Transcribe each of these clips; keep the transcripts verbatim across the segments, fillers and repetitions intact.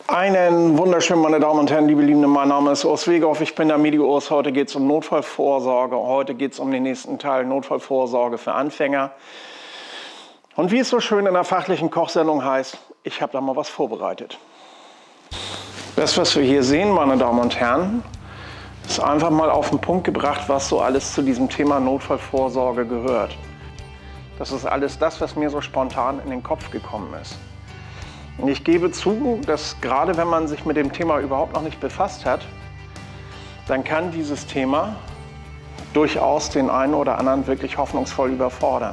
Einen wunderschönen, meine Damen und Herren, liebe Liebende, mein Name ist Urs Wegehoff, ich bin der Medi-Urs. Heute geht es um Notfallvorsorge, heute geht es um den nächsten Teil, Notfallvorsorge für Anfänger. Und wie es so schön in der fachlichen Kochsendung heißt, ich habe da mal was vorbereitet. Das, was wir hier sehen, meine Damen und Herren, ist einfach mal auf den Punkt gebracht, was so alles zu diesem Thema Notfallvorsorge gehört. Das ist alles das, was mir so spontan in den Kopf gekommen ist. Und ich gebe zu, dass gerade wenn man sich mit dem Thema überhaupt noch nicht befasst hat, dann kann dieses Thema durchaus den einen oder anderen wirklich hoffnungsvoll überfordern.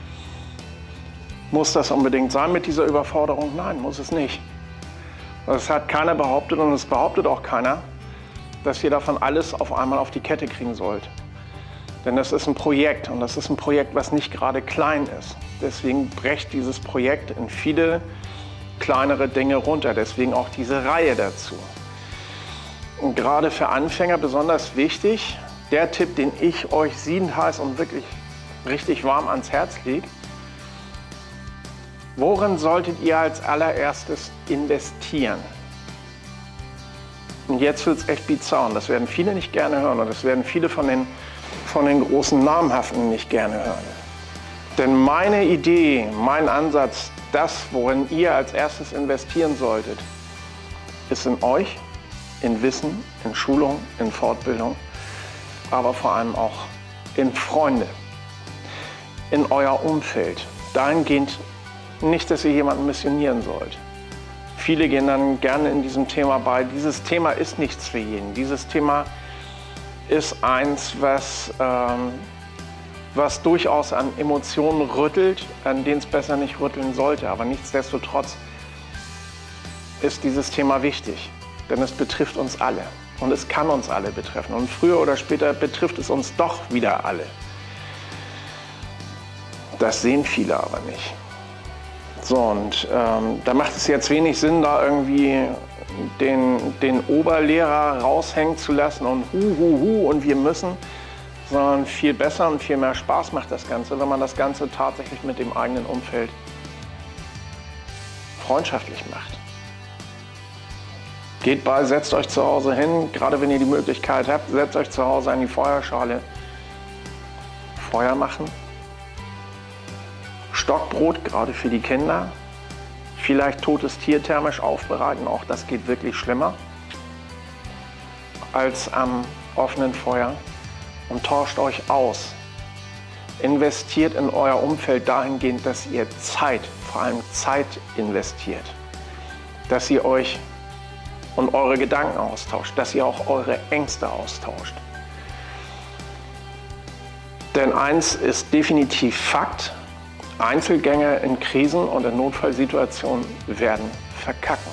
Muss das unbedingt sein mit dieser Überforderung? Nein, muss es nicht. Das hat keiner behauptet und es behauptet auch keiner, dass ihr davon alles auf einmal auf die Kette kriegen sollt. Denn das ist ein Projekt und das ist ein Projekt, was nicht gerade klein ist. Deswegen brecht dieses Projekt in viele kleinere Dinge runter, deswegen auch diese Reihe dazu. Und gerade für Anfänger besonders wichtig, der Tipp, den ich euch siedend heiß und wirklich richtig warm ans Herz lege: Worin solltet ihr als allererstes investieren? Und jetzt wird es echt bizarr und das werden viele nicht gerne hören und das werden viele von den, von den großen Namhaften nicht gerne hören. Denn meine Idee, mein Ansatz, das, worin ihr als erstes investieren solltet, ist in euch, in Wissen, in Schulung, in Fortbildung, aber vor allem auch in Freunde, in euer Umfeld. Dahingehend nicht, dass ihr jemanden missionieren sollt. Viele gehen dann gerne in diesem Thema bei. Dieses Thema ist nichts für jeden. Dieses Thema ist eins, was ähm, was durchaus an Emotionen rüttelt, an denen es besser nicht rütteln sollte. Aber nichtsdestotrotz ist dieses Thema wichtig, denn es betrifft uns alle und es kann uns alle betreffen. Und früher oder später betrifft es uns doch wieder alle. Das sehen viele aber nicht. So, und ähm, da macht es jetzt wenig Sinn, da irgendwie den, den Oberlehrer raushängen zu lassen und hu, hu, hu und wir müssen, sondern viel besser und viel mehr Spaß macht das Ganze, wenn man das Ganze tatsächlich mit dem eigenen Umfeld freundschaftlich macht. Geht bei, setzt euch zu Hause hin, gerade wenn ihr die Möglichkeit habt, setzt euch zu Hause an die Feuerschale, Feuer machen, Stockbrot, gerade für die Kinder, vielleicht totes Tier thermisch aufbereiten, auch das geht wirklich schlimmer als am offenen Feuer. Und tauscht euch aus. Investiert in euer Umfeld dahingehend, dass ihr Zeit, vor allem Zeit investiert. Dass ihr euch und eure Gedanken austauscht, dass ihr auch eure Ängste austauscht. Denn eins ist definitiv Fakt: Einzelgänger in Krisen und in Notfallsituationen werden verkacken.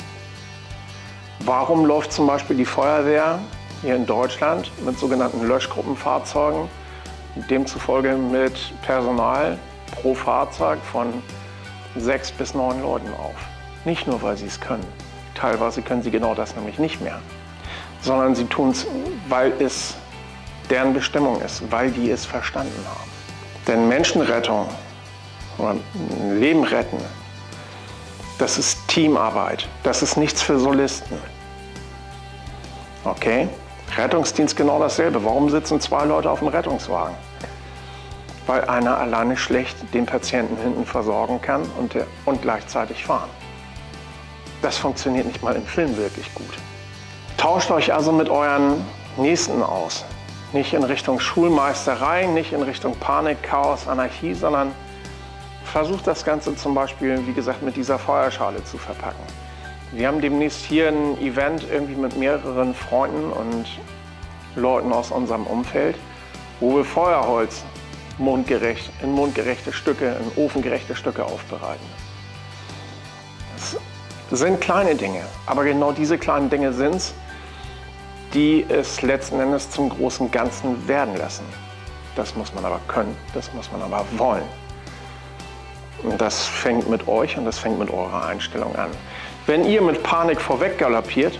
Warum läuft zum Beispiel die Feuerwehr hier in Deutschland mit sogenannten Löschgruppenfahrzeugen, demzufolge mit Personal pro Fahrzeug von sechs bis neun Leuten auf? Nicht nur, weil sie es können. Teilweise können sie genau das nämlich nicht mehr, sondern sie tun es, weil es deren Bestimmung ist, weil die es verstanden haben. Denn Menschenrettung oder Leben retten, das ist Teamarbeit, das ist nichts für Solisten. Okay? Rettungsdienst genau dasselbe. Warum sitzen zwei Leute auf dem Rettungswagen? Weil einer alleine schlecht den Patienten hinten versorgen kann und, der, und gleichzeitig fahren. Das funktioniert nicht mal im Film wirklich gut. Tauscht euch also mit euren Nächsten aus. Nicht in Richtung Schulmeisterei, nicht in Richtung Panik, Chaos, Anarchie, sondern versucht das Ganze zum Beispiel, wie gesagt, mit dieser Feuerschale zu verpacken. Wir haben demnächst hier ein Event irgendwie mit mehreren Freunden und Leuten aus unserem Umfeld, wo wir Feuerholz mundgerecht, in mundgerechte Stücke, in ofengerechte Stücke aufbereiten. Das sind kleine Dinge, aber genau diese kleinen Dinge sind es, die es letzten Endes zum großen Ganzen werden lassen. Das muss man aber können, das muss man aber wollen. Und das fängt mit euch und das fängt mit eurer Einstellung an. Wenn ihr mit Panik vorweg galoppiert,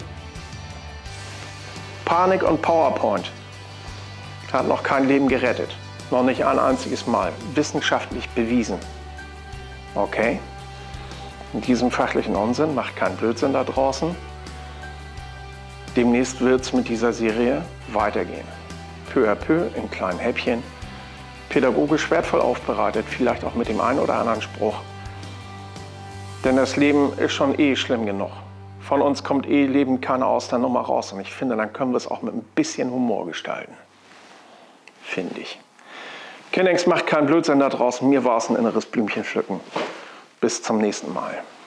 Panik und PowerPoint hat noch kein Leben gerettet. Noch nicht ein einziges Mal. Wissenschaftlich bewiesen. Okay? in diesem fachlichen Unsinn, macht keinen Blödsinn da draußen. Demnächst wird es mit dieser Serie weitergehen. Peu à peu, in kleinen Häppchen, pädagogisch wertvoll aufbereitet, vielleicht auch mit dem einen oder anderen Spruch. Denn das Leben ist schon eh schlimm genug. Von uns kommt eh lebend keiner aus der Nummer raus. Und ich finde, dann können wir es auch mit ein bisschen Humor gestalten. Finde ich. Kindex macht keinen Blödsinn da draußen. Mir war es ein inneres Blümchen pflücken. Bis zum nächsten Mal.